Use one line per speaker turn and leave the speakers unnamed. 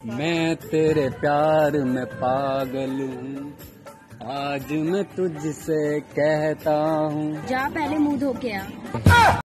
मैं तेरे प्यार में पागल हूँ, आज मैं तुझसे कहता हूँ।
जा पहले मुंह धो के आ।